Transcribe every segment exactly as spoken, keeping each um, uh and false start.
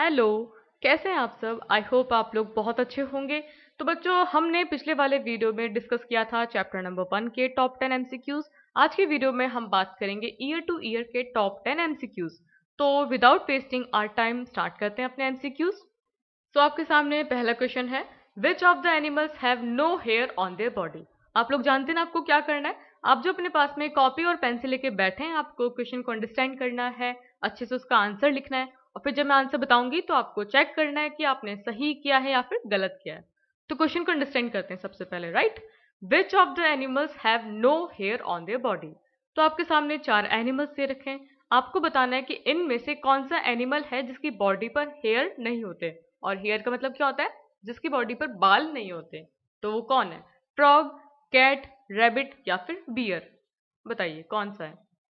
Hello. कैसे हैं आप सब? आई होप आप लोग बहुत अच्छे होंगे। तो बच्चों, हमने पिछले वाले वीडियो में डिस्कस किया था चैप्टर नंबर वन के टॉप टेन एमसीक्यूज। आज की वीडियो में हम बात करेंगे ईयर टू ईयर के टॉप टेन एमसीक्यूज। तो without wasting our time start करते हैं अपने एमसीक्यूज। सो आपके सामने पहला क्वेश्चन है, which of the animals have no hair on their body. आप लोग जानते हैं ना आपको क्या करना है। आप जो अपने पास में कॉपी और पेंसिल लेके बैठे हैं, आपको क्वेश्चन को अंडरस्टैंड करना है, अच्छे से उसका आंसर लिखना है, और फिर जब मैं आंसर बताऊंगी तो आपको चेक करना है कि आपने सही किया है या फिर गलत किया है। तो क्वेश्चन को अंडरस्टैंड करते हैं सबसे पहले। Right, which of the animals have no hair on their body. तो आपके सामने चार एनिमल्स दे रखे हैं, आपको बताना है कि इनमें से कौन सा एनिमल है जिसकी बॉडी पर हेयर नहीं होते। और हेयर का मतलब क्या होता है? जिसकी बॉडी पर बाल नहीं होते। तो वो कौन है? फ्रॉग, कैट, रैबिट या फिर बियर। बताइए कौन सा है।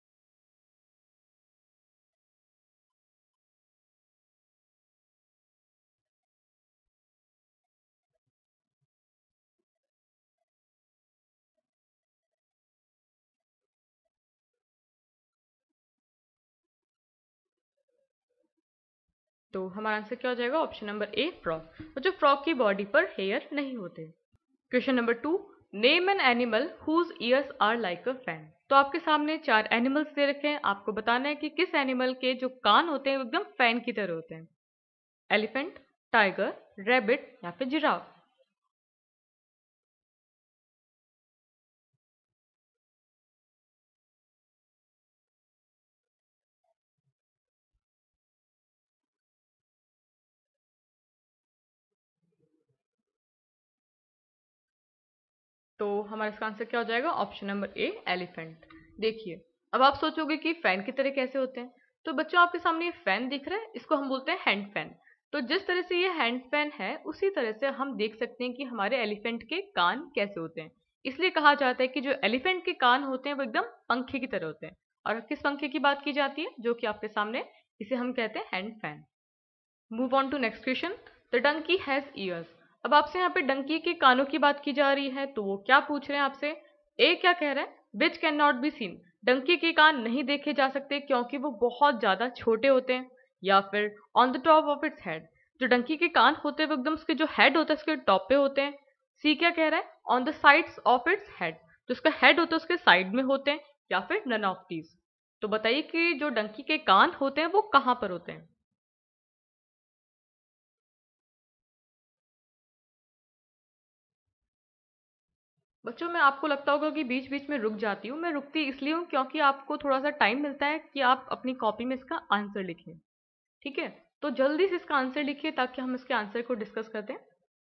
तो हमारा आंसर क्या हो जाएगा? Option number A, frog. और जो फ्रॉग की बॉडी पर हेयर नहीं होते। Question number two, name an animal whose ears are like a fan. तो आपके सामने चार एनिमल्स दे रखे हैं, आपको बताना है कि किस एनिमल के जो कान होते हैं वो एकदम फैन की तरह होते हैं। एलिफेंट, टाइगर, रैबिट या फिर जिराफ। तो हमारा इसका आंसर क्या हो जाएगा? Option number A, elephant. देखिए, अब आप सोचोगे कि फैन की तरह कैसे होते हैं। तो बच्चों, आपके सामने ये फैन दिख रहा है, इसको हम बोलते हैं हैंड फैन। तो जिस तरह से ये हैंड फैन है, उसी तरह से हम देख सकते हैं कि हमारे एलिफेंट के कान कैसे होते हैं। इसलिए कहा जाता है कि जो एलिफेंट के कान होते हैं वो एकदम पंखे की तरह होते हैं। और किस पंखे की बात की जाती है? जो कि आपके सामने, इसे हम कहते हैं hand fan. Move on to next question. The donkey has ears. अब आपसे यहाँ पे डंकी के कानों की बात की जा रही है, तो वो क्या पूछ रहे हैं आपसे? ए क्या कह रहा है? Which can not be seen. Donkey के कान नहीं देखे जा सकते क्योंकि वो बहुत ज्यादा छोटे होते हैं। या फिर on the top of its head. जो डंकी के कान होते हैं वो एकदम उसके जो हेड होता है उसके टॉप पे होते हैं। सी क्या कह रहा है? On the sides of its head. जो उसका हेड होता है उसके साइड में होते हैं, या फिर नन ऑफ दीज। तो बताइए कि जो डंकी के कान होते हैं वो कहाँ पर होते हैं। बच्चों, मैं आपको लगता होगा कि बीच बीच में रुक जाती हूँ। मैं रुकती इसलिए हूँ क्योंकि आपको थोड़ा सा टाइम मिलता है कि आप अपनी कॉपी में इसका आंसर लिखें। ठीक है, तो जल्दी से इसका आंसर लिखिए ताकि हम इसके आंसर को डिस्कस करते हैं।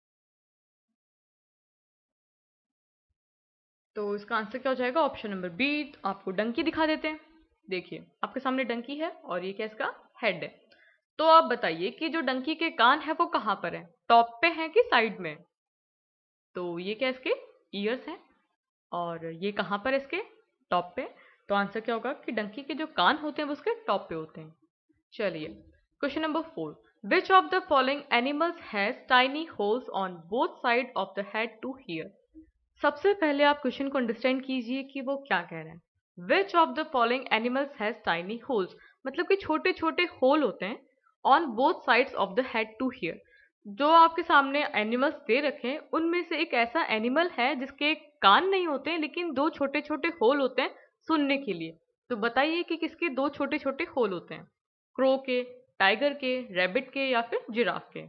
तो इसका आंसर क्या हो जाएगा? Option number B. आपको डंकी दिखा देते हैं। देखिए, आपके सामने डंकी है और ये क्या इसका हेड है। तो आप बताइए कि जो डंकी के कान है वो कहाँ पर है? टॉप पे है कि साइड में? तो ये क्या इसके ईयर्स हैं। और ये कहाँ पर है? इसके टॉप पे। तो आंसर क्या होगा कि डंकी के जो कान होते हैं वो उसके टॉप पे होते हैं। चलिए, question number four. Which of the following animals has tiny holes on both side of the head to hear. सबसे पहले आप क्वेश्चन को अंडरस्टैंड कीजिए कि वो क्या कह रहे हैं। Which of the following animals has tiny holes, मतलब कि छोटे छोटे होल होते हैं on both sides of the head to hear. जो आपके सामने एनिमल्स दे रखे हैं उनमें से एक ऐसा एनिमल है जिसके कान नहीं होते हैं लेकिन दो छोटे छोटे होल होते हैं सुनने के लिए। तो बताइए कि किसके दो छोटे छोटे होल होते हैं? क्रो के, टाइगर के, रैबिट के या फिर जिराफ के।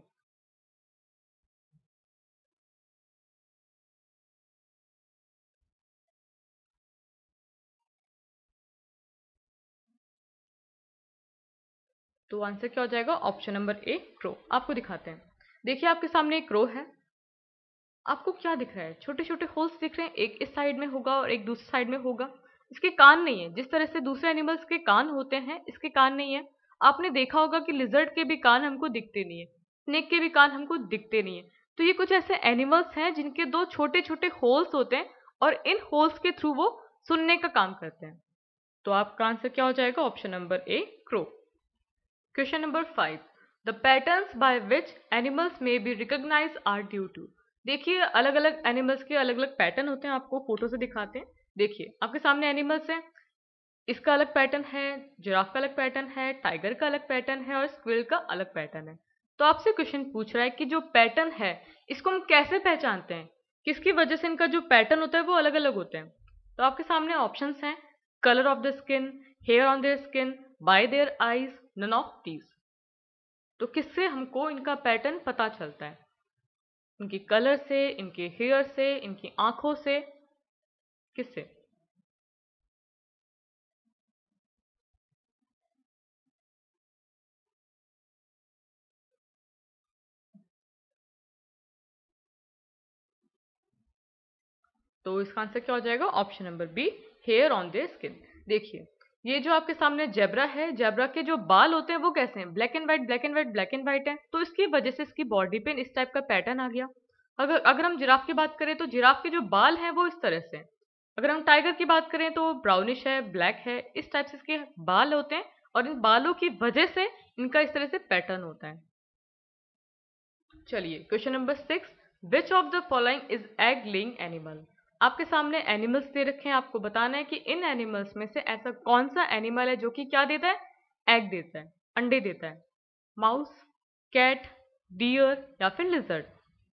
तो आंसर क्या हो जाएगा? Option number A, crow. आपको दिखाते हैं। देखिए, आपके सामने एक क्रो है। आपको क्या दिख रहा है? छोटे छोटे होल्स दिख रहे हैं, एक इस साइड में होगा और एक दूसरी साइड में होगा। इसके कान नहीं है। जिस तरह से दूसरे एनिमल्स के कान होते हैं, इसके कान नहीं है। आपने देखा होगा कि लिजर्ड के भी कान हमको दिखते नहीं है, स्नेक के भी कान हमको दिखते नहीं है। तो ये कुछ ऐसे एनिमल्स हैं जिनके दो छोटे छोटे होल्स होते हैं और इन होल्स के थ्रू वो सुनने का काम करते हैं। तो आपका आंसर क्या हो जाएगा? Option number A, crow. Question number five. The patterns by which animals may be recognised are due to. देखिए, अलग अलग एनिमल्स के अलग अलग पैटर्न होते हैं, आपको फोटो से दिखाते हैं। देखिए, आपके सामने एनिमल्स हैं। इसका अलग पैटर्न है, जिराफ का अलग पैटर्न है, टाइगर का अलग पैटर्न है और स्क्विरल का अलग पैटर्न है। तो आपसे क्वेश्चन पूछ रहा है कि जो पैटर्न है इसको हम कैसे पहचानते हैं, किसकी वजह से इनका जो पैटर्न होता है वो अलग अलग होते हैं। तो आपके सामने ऑप्शंस हैं, colour of the skin, hair on their skin, by their eyes, none of these. तो किससे हमको इनका पैटर्न पता चलता है? इनकी कलर से, इनके हेयर से, इनकी आंखों से, किससे? तो इसका आंसर क्या हो जाएगा? Option number B, hair on their skin. देखिए, ये जो आपके सामने जेब्रा है, जेब्रा के जो बाल होते हैं वो कैसे हैं? Black and white, black and white, black and white है। तो इसकी वजह से इसकी बॉडी पे इस टाइप का पैटर्न आ गया। अगर अगर हम जिराफ की बात करें तो जिराफ के जो बाल हैं वो इस तरह से हैं। अगर हम टाइगर की बात करें तो ब्राउनिश है, ब्लैक है, इस टाइप से इसके बाल होते हैं और इन बालों की वजह से इनका इस तरह से पैटर्न होता है। चलिए, question number six, which of the following is egg laying animal? आपके सामने एनिमल्स दे रखे हैं, आपको बताना है कि इन एनिमल्स में से ऐसा कौन सा एनिमल है जो कि क्या देता है? एग देता है, अंडे देता है। माउस, कैट, डियर या फिर लिजर्ड?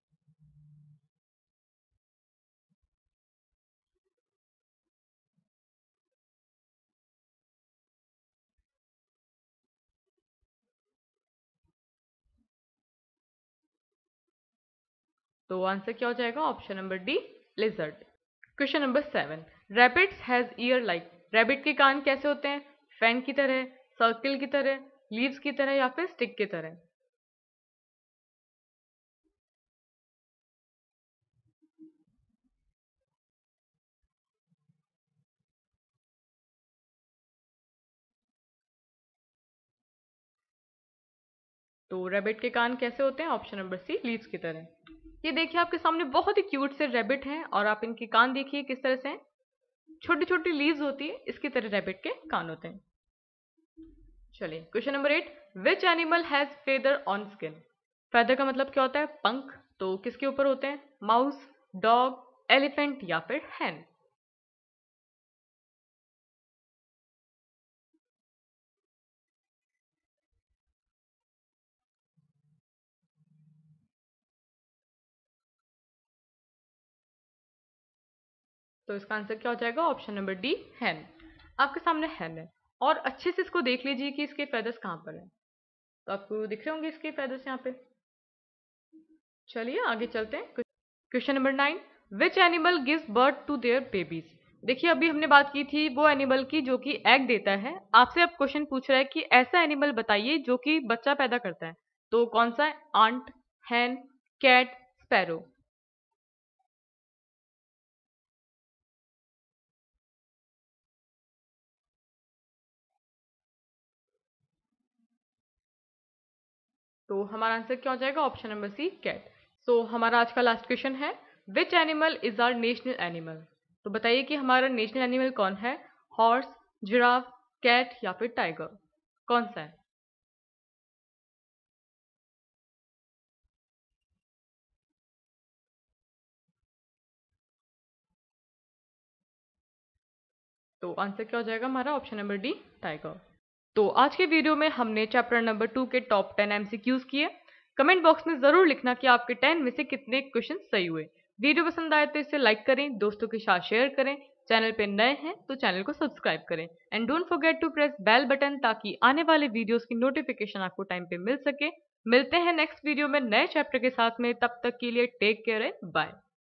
तो आंसर क्या हो जाएगा? Option number D, lizard. Question number seven, rabbits has ear like. Rabbit के कान कैसे होते हैं? फैन की तरह, सर्कल की तरह, लीव्स की तरह या फिर स्टिक की तरह? तो रैबिट के कान कैसे होते हैं? ऑप्शन नंबर सी, लीव्स की तरह। ये देखिए, आपके सामने बहुत ही क्यूट से रैबिट हैं और आप इनके कान देखिए किस तरह से हैं। छोटी छोटी लीव्स होती है, इसकी तरह रैबिट के कान होते हैं। चलिए, question number eight, which animal has feather on skin? Feather का मतलब क्या होता है? पंख। तो किसके ऊपर होते हैं? माउस, डॉग, एलिफेंट या फिर हैन? तो इसका आंसर क्या हो जाएगा? Option number D, hen. आपके सामने हैन है और अच्छे से इसको देख लीजिए कि इसके फेदर्स कहाँ पर हैं। तो आपको दिख रहे होंगे इसके फेदर्स यहाँ पे। चलिए आगे चलते हैं। Question number nine, which animal gives birth to their babies? देखिए, अभी हमने बात की थी वो एनिमल की जो कि एग देता है। आपसे अब क्वेश्चन पूछ रहा है कि ऐसा एनिमल बताइए जो कि बच्चा पैदा करता है। तो कौन सा है? Ant, hen, cat, sparrow? तो हमारा आंसर क्या हो जाएगा? Option number C, cat. So हमारा आज का लास्ट क्वेश्चन है, which animal is our national animal? तो बताइए कि हमारा नेशनल एनिमल कौन है? हॉर्स, जिराफ, कैट या फिर टाइगर? कौन सा है? तो आंसर क्या हो जाएगा हमारा? Option number D, tiger. तो आज के वीडियो में हमने चैप्टर नंबर टू के टॉप टेन एमसीक्यूज किए। कमेंट बॉक्स में जरूर लिखना कि आपके टेन में से कितने क्वेश्चन सही हुए। वीडियो पसंद आए तो इसे लाइक करें, दोस्तों के साथ शेयर करें। चैनल पे नए हैं तो चैनल को सब्सक्राइब करें and don't forget to press bell button ताकि आने वाले वीडियोस की नोटिफिकेशन आपको टाइम पे मिल सके। मिलते हैं नेक्स्ट वीडियो में नए चैप्टर के साथ में, तब तक के लिए टेक केयर एंड बाय।